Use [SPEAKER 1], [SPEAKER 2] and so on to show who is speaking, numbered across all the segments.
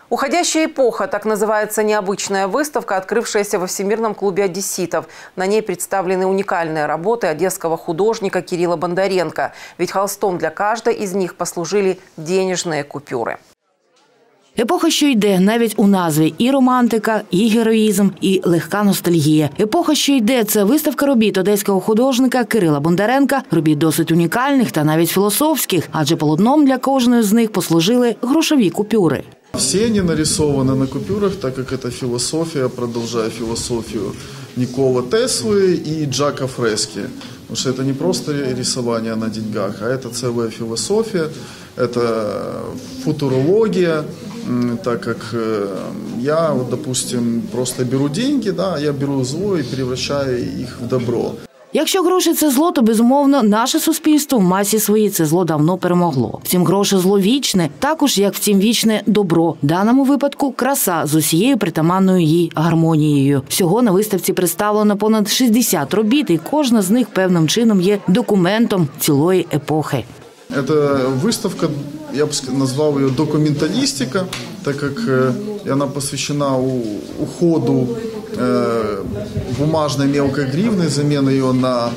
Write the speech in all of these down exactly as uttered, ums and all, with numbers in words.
[SPEAKER 1] «Уходящая эпоха» – так называется необычная выставка, открывшаяся во Всемирном клубе одесситов. На ней представлены уникальные работы одесского художника Кирилла Бондаренко. Ведь холстом для каждой из них послужили денежные купюри.
[SPEAKER 2] Епоха, що йде, навіть у назві – і романтика, і героїзм, і легка ностальгія. Епоха, що йде – це виставка робіт одеського художника Кирила Бондаренка, робіт досить унікальних та навіть філософських, адже полотном для кожної з них послужили грошові купюри.
[SPEAKER 3] Все они нарисованы на купюрах, так как это философия, продолжая философию Никола Теслы и Джака Фрески. Потому что это не просто рисование на деньгах, а это целая философия, это футурология, так как я, вот, допустим, просто беру деньги, да, я беру зло и превращаю их в добро.
[SPEAKER 2] Якщо гроші – це зло, то, безумовно, наше суспільство в масі своїй це зло давно перемогло. Втім, гроші – зло вічне, також як втім вічне добро. В даному випадку – краса з усією притаманною їй гармонією. Всього на виставці представлено понад шістдесят робіт, і кожна з них певним чином є документом цілої епохи.
[SPEAKER 3] Эта выставка, я бы назвал ее документалистика, так как она посвящена уходу бумажной мелкой гривны, замена ее на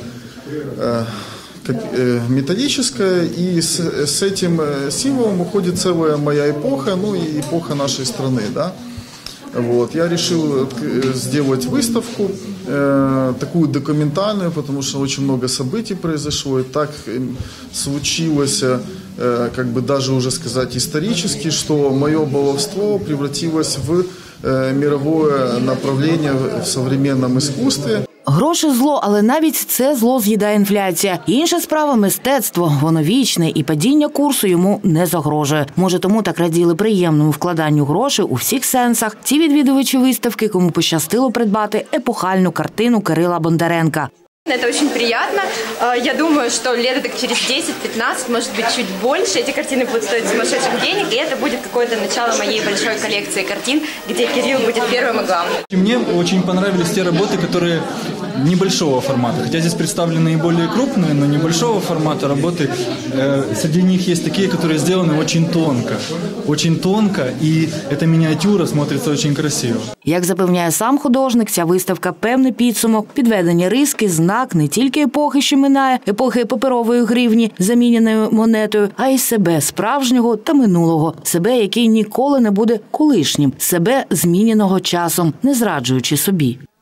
[SPEAKER 3] металлическое, и с, с этим символом уходит целая моя эпоха, ну и эпоха нашей страны, да. Вот. Я решил сделать выставку, э, такую документальную, потому что очень много событий произошло, и так случилось, э, как бы даже уже сказать исторически, что мое баловство превратилось в э, мировое направление в современном искусстве.
[SPEAKER 2] Гроші – зло, але навіть це зло з'їдає інфляція. Інша справа – мистецтво. Воно вічне, і падіння курсу йому не загрожує. Може, тому так раділи приємному вкладанню грошей у всіх сенсах ті відвідувачі виставки, кому пощастило придбати епохальну картину Кирила Бондаренка.
[SPEAKER 4] Это очень приятно. Я думаю, что лет так через десять-пятнадцать, может быть, чуть больше, эти картины будут стоить сумасшедших денег, и это будет какое-то начало моей большой коллекции картин, где Кирилл будет первым и главным.
[SPEAKER 5] Мне очень понравились те работы, которые небольшого формата. Хотя здесь представлены и более крупные, но небольшого формата работы. Среди них есть такие, которые сделаны очень тонко. Очень тонко, и эта миниатюра смотрится очень красиво.
[SPEAKER 2] Як запевняє сам художник, ця виставка – певний підсумок, підведення риски, знак не тільки епохи, що минає, епохи паперової гривні, заміненою монетою, а й себе справжнього та минулого. Себе, який ніколи не буде колишнім. Себе, зміненого часом, не зраджуючи собі.